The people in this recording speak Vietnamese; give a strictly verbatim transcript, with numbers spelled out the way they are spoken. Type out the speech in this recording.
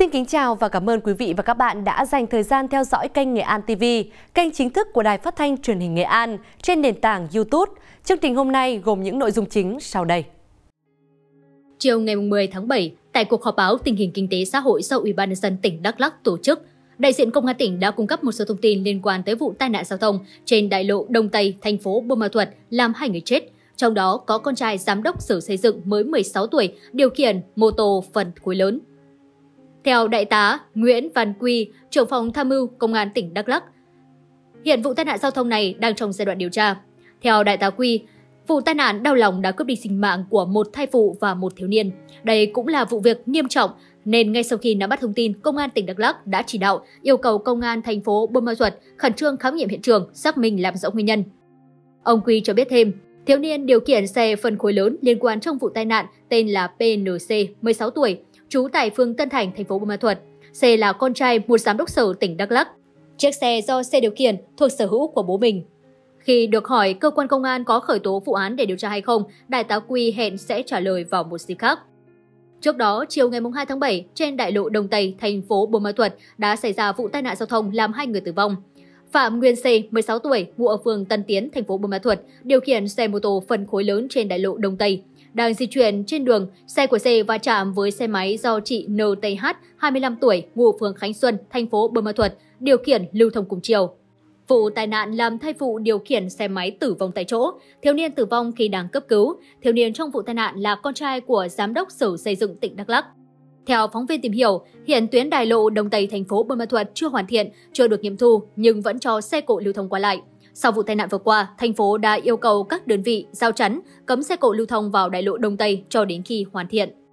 Xin kính chào và cảm ơn quý vị và các bạn đã dành thời gian theo dõi kênh Nghệ An ti vi, kênh chính thức của Đài Phát thanh Truyền hình Nghệ An trên nền tảng YouTube. Chương trình hôm nay gồm những nội dung chính sau đây. Chiều ngày mười tháng bảy, tại cuộc họp báo tình hình kinh tế xã hội do Ủy ban nhân dân tỉnh Đắk Lắk tổ chức, đại diện Công an tỉnh đã cung cấp một số thông tin liên quan tới vụ tai nạn giao thông trên đại lộ Đông Tây, thành phố Buôn Ma Thuột làm hai người chết. Trong đó có con trai giám đốc sở xây dựng mới mười sáu tuổi điều khiển mô tô phân khối lớn. Theo Đại tá Nguyễn Văn Quy, trưởng phòng tham mưu Công an tỉnh Đắk Lắk, hiện vụ tai nạn giao thông này đang trong giai đoạn điều tra. Theo Đại tá Quy, vụ tai nạn đau lòng đã cướp đi sinh mạng của một thai phụ và một thiếu niên. Đây cũng là vụ việc nghiêm trọng, nên ngay sau khi nắm bắt thông tin, Công an tỉnh Đắk Lắk đã chỉ đạo yêu cầu Công an thành phố Buôn Ma Thuột khẩn trương khám nghiệm hiện trường, xác minh làm rõ nguyên nhân. Ông Quy cho biết thêm, thiếu niên điều khiển xe phân khối lớn liên quan trong vụ tai nạn tên là pê en xê, mười sáu tuổi, trú tại phường Tân Thành, thành phố Buôn Ma Thuột. C là con trai một giám đốc sở tỉnh Đắk Lắk. Chiếc xe do C điều khiển thuộc sở hữu của bố mình. Khi được hỏi cơ quan công an có khởi tố vụ án để điều tra hay không, Đại tá Quy hẹn sẽ trả lời vào một dịp khác. Trước đó, chiều ngày hai tháng bảy, trên đại lộ Đông Tây, thành phố Buôn Ma Thuột đã xảy ra vụ tai nạn giao thông làm hai người tử vong. Phạm Nguyên C, mười sáu tuổi, ngụ ở phường Tân Tiến, thành phố Buôn Ma Thuột, điều khiển xe mô tô phân khối lớn trên đại lộ Đông Tây. Đang di chuyển trên đường, xe của C va chạm với xe máy do chị en tê hát, hai mươi lăm tuổi, ngụ phường Khánh Xuân, thành phố Buôn Ma Thuột, điều khiển lưu thông cùng chiều. Vụ tai nạn làm thai phụ điều khiển xe máy tử vong tại chỗ, thiếu niên tử vong khi đang cấp cứu. Thiếu niên trong vụ tai nạn là con trai của giám đốc sở xây dựng tỉnh Đắk Lắk. Theo phóng viên tìm hiểu, hiện tuyến đại lộ Đông Tây thành phố Buôn Ma Thuột chưa hoàn thiện, chưa được nghiệm thu nhưng vẫn cho xe cộ lưu thông qua lại. Sau vụ tai nạn vừa qua, thành phố đã yêu cầu các đơn vị rào chắn, cấm xe cộ lưu thông vào đại lộ Đông Tây cho đến khi hoàn thiện.